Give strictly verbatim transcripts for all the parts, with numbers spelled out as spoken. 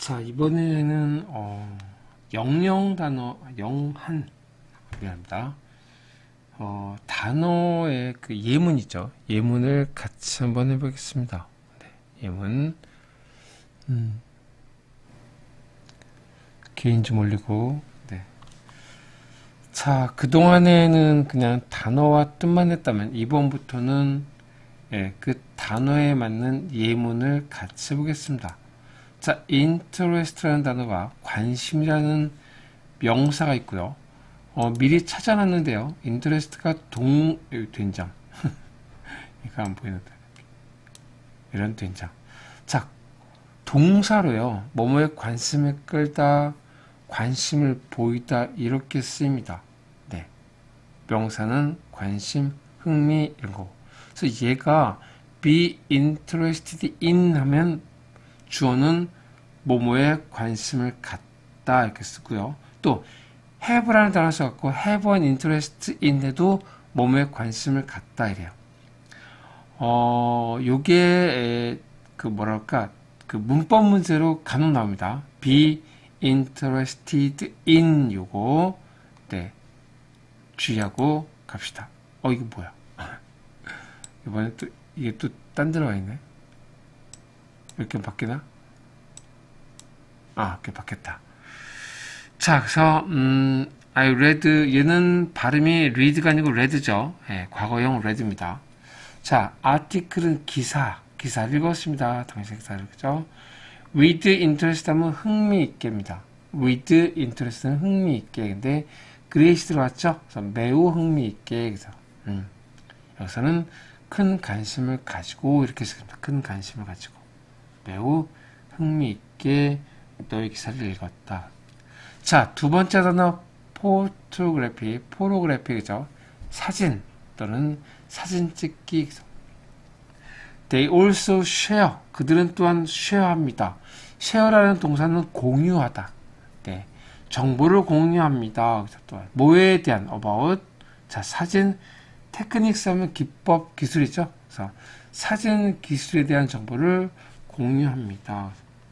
자, 이번에는 어, 영영 단어, 영한, 미안합니다. 어, 단어의 그 예문이죠. 예문을 같이 한번 해보겠습니다. 네, 예문. 음, 개인 좀 올리고. 네. 자, 그동안에는 그냥 단어와 뜻만 했다면, 이번부터는 예, 그 단어에 맞는 예문을 같이 해보겠습니다. 자, interest라는 단어가 관심이라는 명사가 있고요. 어, 미리 찾아놨는데요. interest가 동, 된장. 이거 안 보이는데. 이런 된장. 자, 동사로요. 뭐뭐에 관심을 끌다, 관심을 보이다, 이렇게 쓰입니다. 네. 명사는 관심, 흥미, 이런 거. 그래서 얘가 be interested in 하면 주어는 뭐뭐에 관심을 갖다 이렇게 쓰고요. 또 have라는 단어 써갖고 have an interest in에도 뭐뭐에 관심을 갖다 이래요. 어, 요게 그 뭐랄까 그 문법 문제로 간혹 나옵니다. be interested in 요거 네 주의하고 갑시다. 어 이거 뭐야? 이번에 또 이게 또 딴 데로 있네. 이렇게 바뀌나? 아, 이렇게 바뀌었다. 자, 그래서 음, I read 얘는 발음이 read가 아니고 read죠. 예, 과거형 read입니다. 자, article은 기사, 기사를 읽었습니다. 당시 기사를 그죠? with interest 하면 흥미있게입니다. with interest는 흥미있게. 근데 great 들어왔죠? 그래서 매우 흥미있게. 그래서 음, 여기서는 큰 관심을 가지고 이렇게 쓰습니다. 큰 관심을 가지고 매우 흥미있게 너의 기사를 읽었다. 자, 두 번째 단어 photography, photography 그죠? 사진 또는 사진 찍기. They also share. 그들은 또한 share합니다. share라는 동사는 공유하다. 네, 정보를 공유합니다. 그래서 또한 뭐에 대한 about. 자, 사진 테크닉스 하면 기법, 기술이죠. 그래서 사진 기술에 대한 정보를 공유합니다.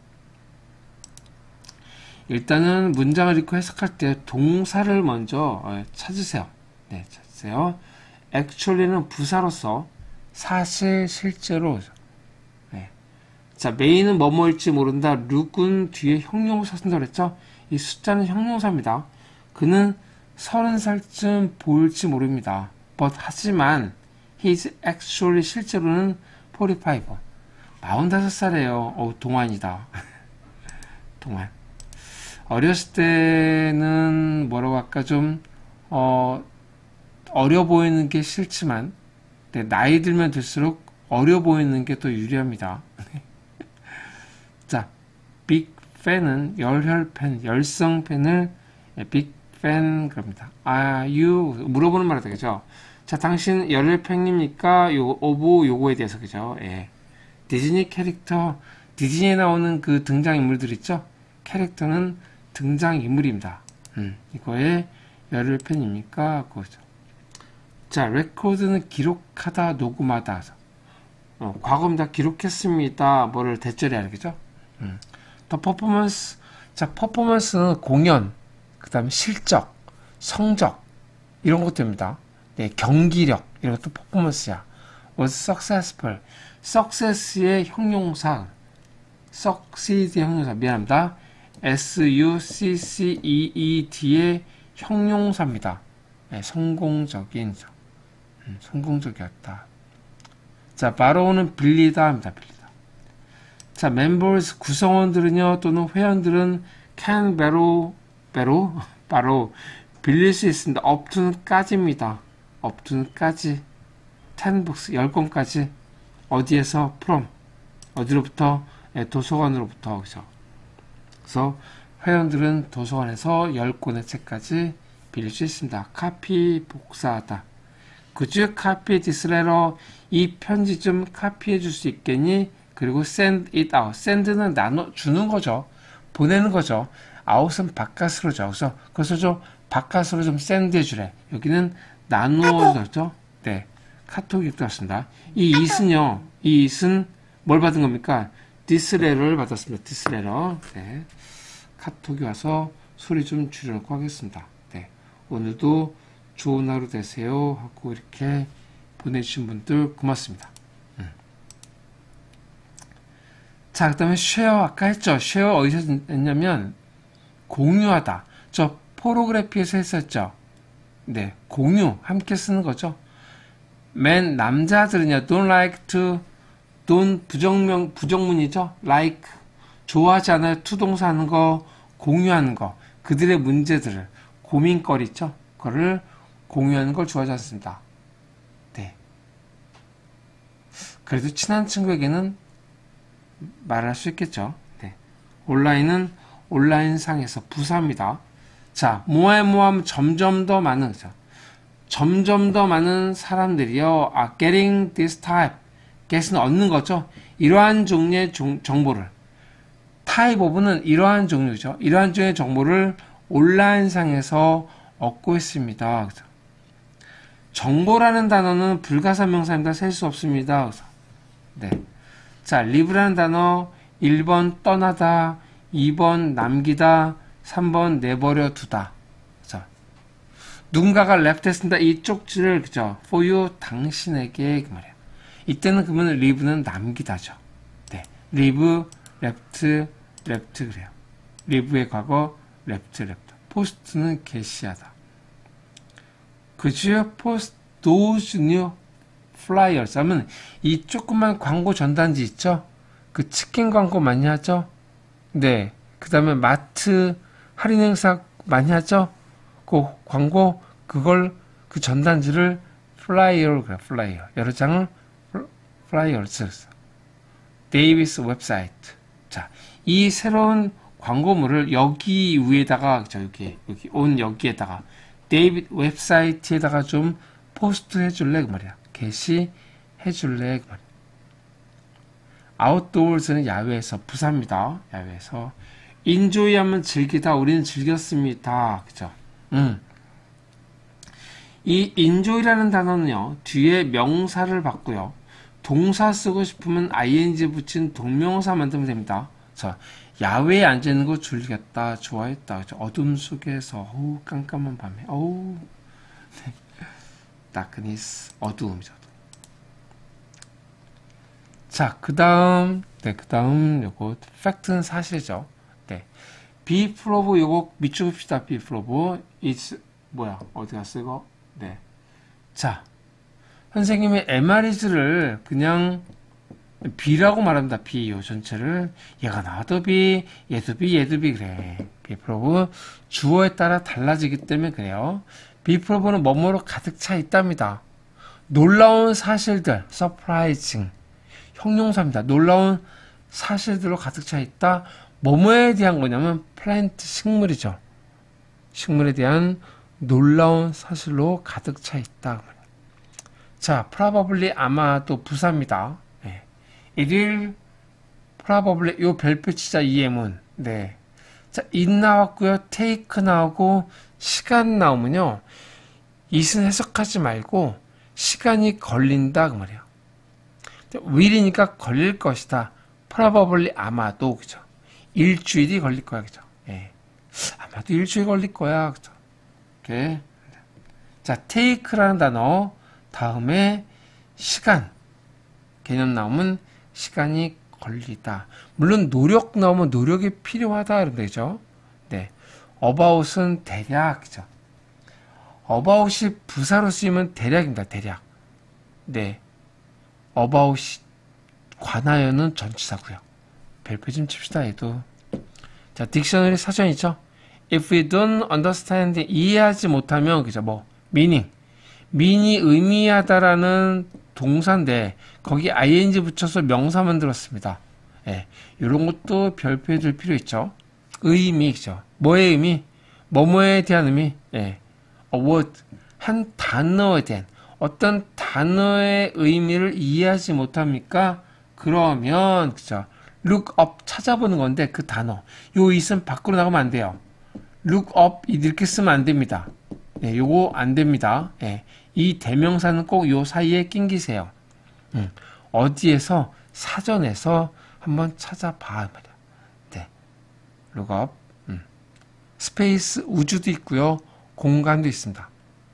일단은 문장을 읽고 해석할 때 동사를 먼저 찾으세요. 네, 찾으세요. actually는 부사로서 사실, 실제로. 네. 자, 메인은 뭐뭐일지 모른다. 룩은 뒤에 형용사 쓴다고 그랬죠? 이 숫자는 형용사입니다. 그는 서른 살쯤 보일지 모릅니다. but 하지만 he's actually 실제로는 사십오. 마흔다섯 살이에요. 어우, 동안이다. 동안. 어렸을 때는 뭐라고 할까 좀 어, 어려 보이는 게 싫지만 네, 나이 들면 들수록 어려 보이는 게 더 유리합니다. 자, 빅 팬은 열혈팬, 열성팬을 빅 팬 그럽니다. Are you 물어보는 말이 되겠죠. 자, 당신 열혈팬입니까? 요 오브 요거에 대해서 그죠? 예. 디즈니 캐릭터, 디즈니에 나오는 그 등장인물들 있죠? 캐릭터는 등장인물입니다. 음, 이거에 열혈팬입니까? 그거죠. 자, 레코드는 기록하다, 녹음하다. 어, 과거입니다. 기록했습니다. 뭐를 대절해야 하겠죠? 음. 더 퍼포먼스. 자, 퍼포먼스는 공연, 그 다음에 실적, 성적, 이런 것들입니다. 네, 경기력, 이런 것도 퍼포먼스야. was successful. success의 형용사, succeed의 형용사, 미안합니다. S-U-C-C-E-E-D의 형용사입니다. 네, 성공적인, 음, 성공적이었다. 자, borrow는 빌리다 합니다. 빌리다. 자, members, 구성원들은요, 또는 회원들은 can borrow, borrow, borrow, 빌릴 수 있습니다. up to는까지입니다. up to는까지. ten books, 열 권까지. 어디에서? from. 어디로부터? 네, 도서관으로부터. 그죠? 그래서 회원들은 도서관에서 열 권의 책까지 빌릴 수 있습니다. 카피, 복사하다. Could you copy this letter? 이 편지 좀 카피해 줄 수 있겠니? 그리고 send it out. send는 나눠 주는 거죠. 보내는 거죠. out은 바깥으로죠. 그래서 그래서 좀 바깥으로 좀 send 해주래. 여기는 나누어 줬죠. 네, 카톡이 들어왔습니다. 이 it은요, 이 it은 뭘 받은 겁니까? 디스레러를 받았습니다. 디스레러. 네. 카톡이 와서 소리 좀 줄여놓고 하겠습니다. 네. 오늘도 좋은 하루 되세요 하고 이렇게 보내주신 분들 고맙습니다. 음. 자, 그 다음에 쉐어 아까 했죠. 쉐어 어디서 했냐면 공유하다. 저 포로그래피에서 했었죠. 네, 공유 함께 쓰는 거죠. 맨 남자들은요, don't like to, don't 부정명 부정문이죠. like 좋아하지 않아요. 투동사 하는 거, 공유하는 거, 그들의 문제들을 고민거리 있죠. 그거를 공유하는 걸 좋아하지 않습니다. 네. 그래도 친한 친구에게는 말할 수 있겠죠. 네. 온라인은 온라인 상에서 부사입니다. 자, 뭐에 뭐하면 점점 더 많은, 자, 점점 더 많은 사람들이요, are getting this type. get은 얻는 거죠. 이러한 종류의 종, 정보를. type of는 이러한 종류죠. 이러한 종류의 정보를 온라인상에서 얻고 있습니다. 그죠? 정보라는 단어는 불가사명사입니다. 셀 수 없습니다. 그죠? 네. 자, live라는 단어 일 번 떠나다, 이 번 남기다, 삼 번 내버려 두다. 자, 누군가가 left 했습니다. 이 쪽지를, 그죠? for you, 당신에게, 그 말이에요. 이때는 그러면 live는 남기다죠. 네. live, left, left 그래요. live의 과거, left, left. post는 게시하다. 그죠? post those new flyers 하면 이 조그만 광고 전단지 있죠? 그 치킨 광고 많이 하죠? 네. 그 다음에 마트 할인 행사 많이 하죠? 그 광고, 그걸, 그 전단지를 플라이어로 그래요, 플라이어. 여러 장을 플라이어를 데이비스 웹사이트. 자, 이 새로운 광고물을 여기 위에다가, 저 여기, 여기, 온 여기에다가, 데이빗 웹사이트에다가 좀 포스트 해줄래? 그 말이야. 게시해줄래? 그 말이야. 아웃도어즈는 야외에서, 부사입니다. 야외에서. 인조이 하면 즐기다, 우리는 즐겼습니다. 그죠? 음. 이 인조이라는 단어는요, 뒤에 명사를 받고요, 동사 쓰고 싶으면 아이엔지 붙인 동명사 만들면 됩니다. 자, 야외에 앉아있는 거 즐겼다, 좋아했다. 그죠? 어둠 속에서, 어우, 깜깜한 밤에, 어우, 네. darkness, 어두움이죠. 자, 그 다음, 네, 그 다음, 요거, 팩트는 사실이죠. 네. be prove, 요거 밑줄 봅시다. be prove. it's, 뭐야, 어디 갔어, 이거? 네. 자, 선생님의 엠알이즈를 그냥 B라고 말합니다. B, 요 전체를. 얘가 나와도 B, 얘도 B, 얘도 B, 그래. be prove. 주어에 따라 달라지기 때문에 그래요. be prove는 뭐뭐로 가득 차 있답니다. 놀라운 사실들, surprising. 형용사입니다. 놀라운 사실들로 가득 차 있다. 뭐뭐에 대한 거냐면 플랜트, 식물이죠. 식물에 대한 놀라운 사실로 가득 차 있다. 자, probably 아마도 부사입니다. 네. it will probably 요 별표 치자 이엠은 네. 자, it 나왔고요. take 나오고 시간 나오면요. it은 해석하지 말고 시간이 걸린다 그 말이에요. will이니까 걸릴 것이다. probably 아마도 그죠. 일주일이 걸릴 거야 그죠. 예. 아마도 일주일 걸릴 거야 그죠. 이렇게. 자, take라는 단어 다음에 시간 개념 나오면 시간이 걸리다. 물론 노력 나오면 노력이 필요하다 그러면 되죠. 네. about은 대략 그죠. about이 부사로 쓰이면 대략입니다. 대략. 네. about이 관하여는 전치사고요. 별표 좀 칩시다. 얘도. 자, 딕셔너리 사전이죠. If we don't understand, 이해하지 못하면 그죠. 뭐 meaning, mean이 의미하다라는 동사인데 거기 아이엔지 붙여서 명사 만들었습니다. 예, 이런 것도 별표해 줄 필요 있죠. 의미죠. 뭐의 의미? 뭐뭐에 대한 의미? 예, a word, 한 단어에 대한 어떤 단어의 의미를 이해하지 못합니까? 그러면 그죠. look up 찾아보는 건데 그 단어 요 있음 밖으로 나가면 안 돼요. look up 이렇게 쓰면 안 됩니다. 네, 요거 안 됩니다. 네, 이 대명사는 꼭 요 사이에 낑기세요. 음, 어디에서 사전에서 한번 찾아봐 말이야. 네, 룩업. 음. 스페이스 우주도 있고요, 공간도 있습니다.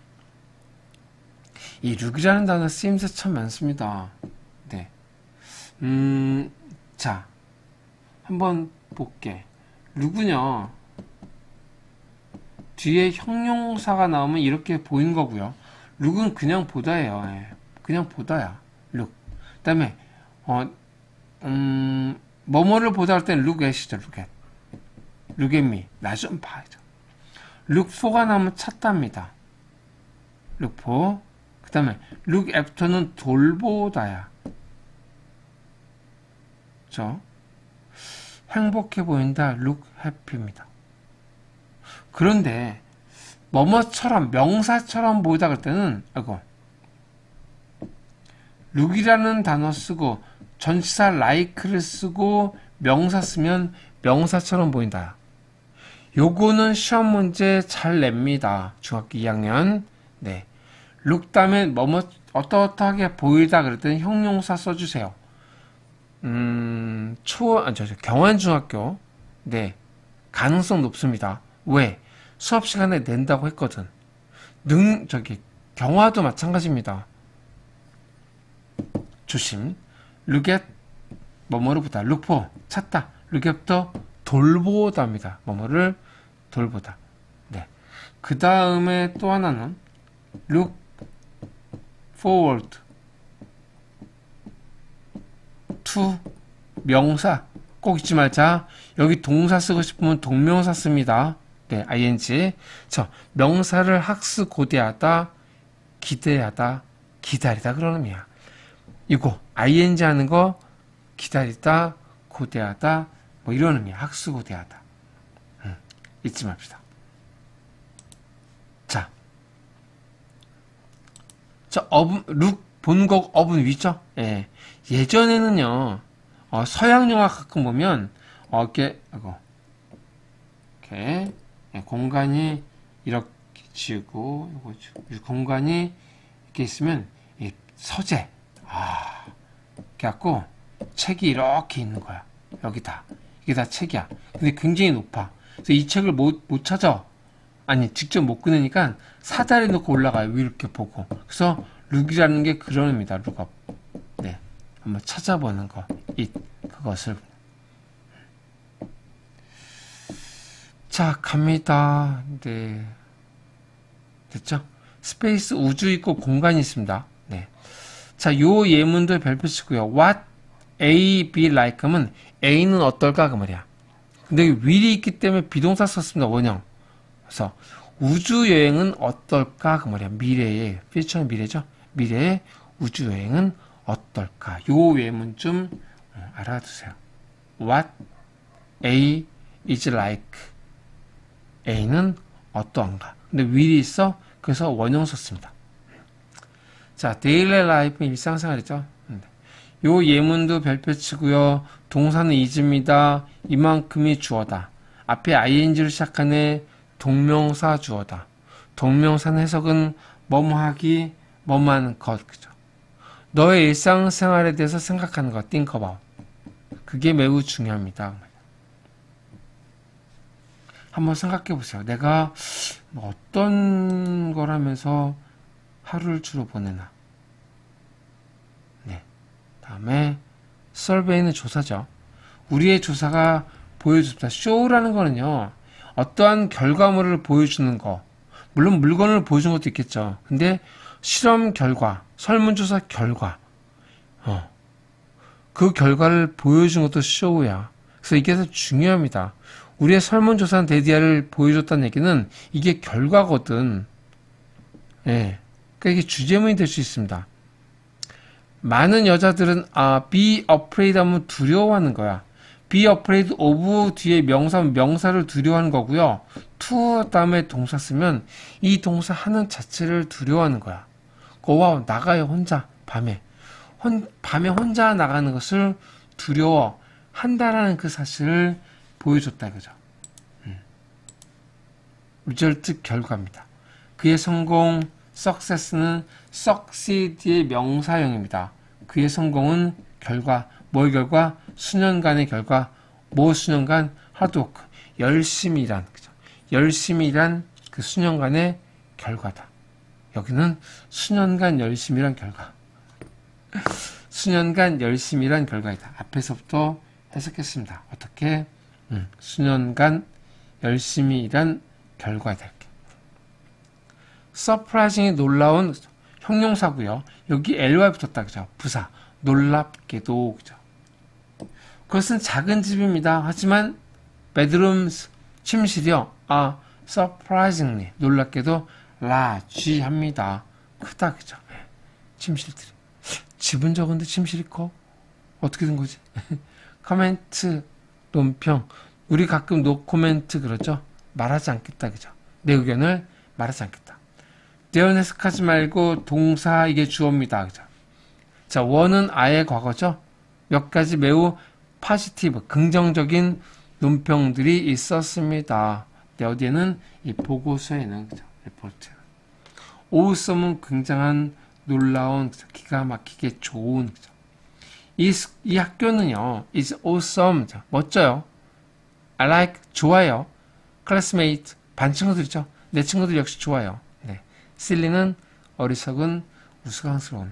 이 룩이라는 단어 쓰임새 참 많습니다. 네, 음, 자, 한번 볼게. 룩은요, 뒤에 형용사가 나오면 이렇게 보이는 거고요. 룩은 그냥 보다예요. 예. 그냥 보다야. 룩. 그 다음에 어, 음, 뭐뭐를 보다 할 때는 look at이죠. look at. look at me. 나 좀 봐야죠. look for가 나오면 찾답니다. look for. 그 다음에 look after는 돌보다야. 그죠? 행복해 보인다. look happy입니다. 그런데 뭐뭐처럼 명사처럼 보이다 그럴 때는 아이고 look이라는 단어 쓰고 전치사 like를 쓰고 명사 쓰면 명사처럼 보인다. 요거는 시험 문제 잘 냅니다. 중학교 이 학년. 네. look 다음에 뭐뭐 어떠어떠하게 보이다 그럴 때는 형용사 써주세요. 음, 초, 아, 저, 저, 경환중학교. 네. 가능성 높습니다. 왜? 수업 시간에 낸다고 했거든. 능, 저기, 경화도 마찬가지입니다. 조심. look at, 뭐뭐를 보다. look for, 찾다. look after, 돌보다입니다. 뭐뭐를 돌보다. 네. 그 다음에 또 하나는 look forward to 명사 꼭 잊지 말자. 여기 동사 쓰고 싶으면 동명사 씁니다. 네, ing. 저 명사를 학습고대하다, 기대하다, 기다리다 그런 의미야. 이거 ing 하는 거 기다리다, 고대하다 뭐 이런 의미야. 학습고대하다. 음, 잊지 맙시다. 자, 자 어분 룩 본곡 어분 위죠? 예. 예전에는요, 어, 서양 영화 가끔 보면, 어, 이렇게, 아이고, 이렇게, 예, 공간이 이렇게 지우고, 요거, 공간이 이렇게 있으면, 이 서재, 아, 이렇게 갖고, 책이 이렇게 있는 거야. 여기다. 이게 다 책이야. 근데 굉장히 높아. 그래서 이 책을 못, 못 찾아. 아니, 직접 못 꺼내니까 사다리 놓고 올라가요. 이렇게 보고. 그래서, 룩이라는 게 그런 의미다. 룩업. 네. 한번 찾아보는 거. 이, 그것을. 자, 갑니다. 네. 됐죠? 스페이스 우주 있고 공간이 있습니다. 네. 자, 요 예문도 별표 치고요. What A be like 하면 A는 어떨까? 그 말이야. 근데 will이 있기 때문에 비동사 썼습니다. 원형. 그래서 우주여행은 어떨까? 그 말이야. 미래의, future는 미래죠? 미래의 우주여행은 어떨까? 요 예문 좀 알아두세요. What A is like. A는 어떠한가? 근데 will이 있어? 그래서 원형 썼습니다. 자, daily life 일상생활이죠. 요 예문도 별표 치고요. 동사는 is입니다. 이만큼이 주어다. 앞에 ing를 시작하네. 동명사 주어다. 동명사는 해석은 뭐뭐하기, 뭐뭐하는 것. 그죠? 너의 일상생활에 대해서 생각하는 것. think about. 그게 매우 중요합니다. 한번 생각해 보세요. 내가 어떤 걸 하면서 하루를 주로 보내나. 네. 다음에 서베이는 조사죠. 우리의 조사가 보여줍니다. 쇼라는 거는요, 어떠한 결과물을 보여주는 거. 물론 물건을 보여주는 것도 있겠죠. 근데 실험 결과, 설문조사 결과, 어, 그 결과를 보여준 것도 쇼야. 그래서 이게 더 중요합니다. 우리의 설문조사는 데디아를 보여줬다는 얘기는 이게 결과거든. 예. 그러니까 이게 주제문이 될 수 있습니다. 많은 여자들은 아, be afraid 하면 두려워하는 거야. be afraid of 뒤에 명사, 명사를 두려워하는 거고요. to 다음에 동사 쓰면 이 동사 하는 자체를 두려워하는 거야. 고와 나가요, 혼자. 밤에. 혼, 밤에 혼자 나가는 것을 두려워한다라는 그 사실을 보여줬다 이거죠. 음. result 결과입니다. 그의 성공, success는 succeed의 명사형입니다. 그의 성공은 결과, 뭐의 결과? 수년간의 결과. 뭐 수년간? 하드워크. 열심히 일한, 그죠? 열심히 일한 그 수년간의 결과다. 여기는 수년간 열심히 일한 결과. 수년간 열심히 일한 결과이다. 앞에서부터 해석했습니다. 어떻게? 음, 수년간 열심히 일한 결과이다. 이렇게. surprisingly 놀라운 형용사고요. 여기 ly 붙었다. 그죠? 부사. 놀랍게도. 그죠? 그것은 작은 집입니다. 하지만 bedrooms 침실이요. 아, surprisingly 놀랍게도 large 합니다. 크다. 그죠? 침실들이. 집은 적은데 침실이 커? 어떻게 된 거지? 코멘트, 논평. 우리 가끔 노 코멘트 그러죠? 말하지 않겠다. 그죠? 내 의견을 말하지 않겠다. 대원 해석하지 말고 동사 이게 주어입니다. 그죠? 자, 원은 아예 과거죠? 몇 가지 매우 파지티브, 긍정적인 논평들이 있었습니다. 네, 어디에는? 이 보고서에는, 그죠? 리포트. 오우썸은 굉장한, 놀라운, 그죠? 기가 막히게 좋은, 그죠? 이, 이 학교는요, is awesome. 그죠? 멋져요. I like, 좋아요. classmate, 반 친구들이죠? 내 친구들 역시 좋아요. 네. silly는 어리석은, 우스꽝스러운.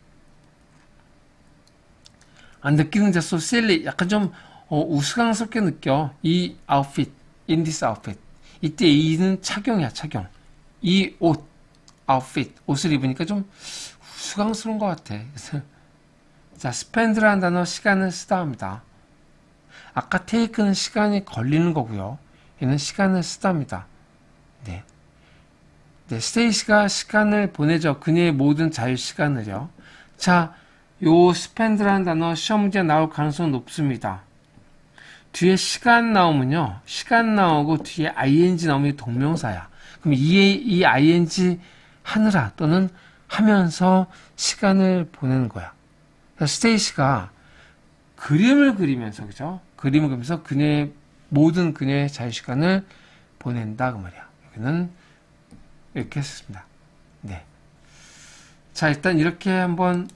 아, 느끼는 자소 silly, 약간 좀, 어, 우스꽝스럽게 느껴. 이 outfit, in this outfit. 이때 이는 착용이야, 착용. 이 옷, outfit, 옷을 입으니까 좀 우스꽝스러운 것 같아. 자, spend라는 단어 시간을 쓰다 합니다. 아까 take는 시간이 걸리는 거고요. 얘는 시간을 쓰다 합니다. 네. 네, 스테이시가 시간을 보내죠. 그녀의 모든 자유 시간을요. 자, 요 spend라는 단어 시험 문제 나올 가능성은 높습니다. 뒤에 시간 나오면요. 시간 나오고 뒤에 ing 나오면 동명사야. 그럼 이, 이 ing 하느라 또는 하면서 시간을 보내는 거야. 스테이시가 그림을 그리면서, 그죠? 그림을 그리면서 그녀의, 모든 그녀의 자유시간을 보낸다. 그 말이야. 여기는 이렇게 했습니다. 네. 자, 일단 이렇게 한번,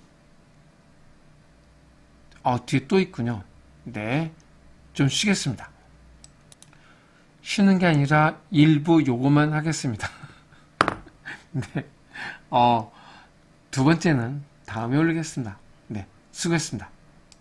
어, 뒤에 또 있군요. 네. 좀 쉬겠습니다. 쉬는 게 아니라 일부 요거만 하겠습니다. 네. 어, 두 번째는 다음에 올리겠습니다. 네. 수고했습니다.